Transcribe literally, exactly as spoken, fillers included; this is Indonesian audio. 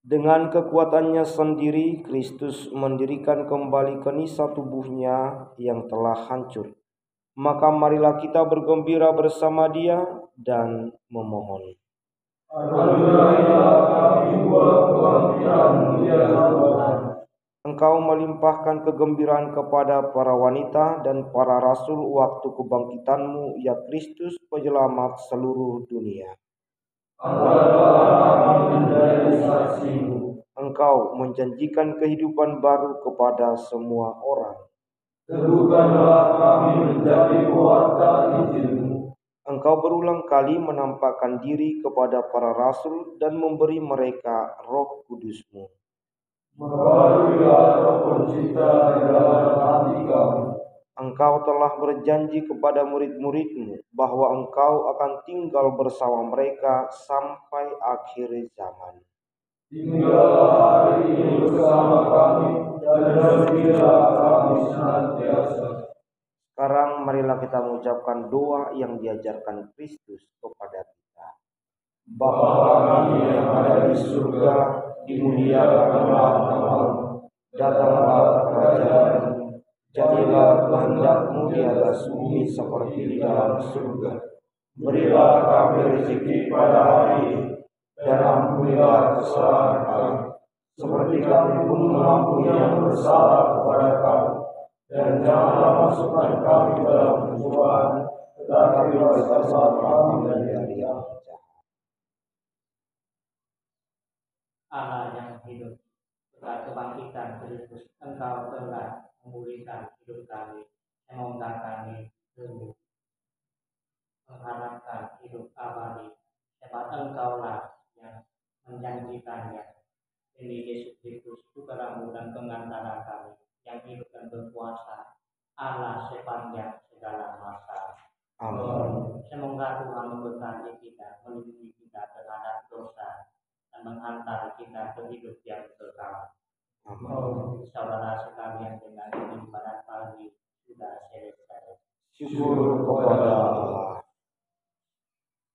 Dengan kekuatannya sendiri, Kristus mendirikan kembali kenisa tubuhnya yang telah hancur. Maka marilah kita bergembira bersama Dia dan memohon. Engkau melimpahkan kegembiraan kepada para wanita dan para rasul waktu kebangkitanmu, ya Kristus, penyelamat seluruh dunia. Engkau menjanjikan kehidupan baru kepada semua orang. Teguhkanlah kami menjadi pewarta Injil-Mu. Engkau berulang kali menampakkan diri kepada para rasul dan memberi mereka Roh Kudus-Mu. Mebaruilah Roh pencipta di dalam hati kami. Engkau telah berjanji kepada murid-murid-Mu bahwa Engkau akan tinggal bersama mereka sampai akhir zaman. Tinggallah hari ini bersama kami dan bersedia kami senantiasa. Sekarang marilah kita mengucapkan doa yang diajarkan Kristus kepada kita. Bapa kami yang ada di surga, dimuliakanlah namamu. Datanglah kerajaan-Mu. Jadilah kehendak-Mu di atas bumi seperti di dalam surga. Berilah kami rezeki pada hari ini, dan ampunilah kesalahan kami, seperti kami pun mengampuni yang bersalah kepada kami. Dan janganlah masukkan kami dalam pencobaan, tetapi bebaskanlah kami dari yang jahat. Allah yang hidup, setelah kebangkitan Kristus, Engkau telah memulihkan hidup kami, mengangkat kami sembuh, mengharapkan hidup abadi. Sebab Engkaulah yang menjanjikannya. Demi Yesus Kristus, Putra-Mu dan pengantara kami, yang hidup dan berkuasa, Allah sepanjang segala masa. Amin. Semoga Tuhan memberkati kita, melindungi kita terhadap dosa, dan menghantar kita ke hidup yang kekal. Amin. Saudara sekalian, dengan ini pada pagi sudah selesai. Syukur kepada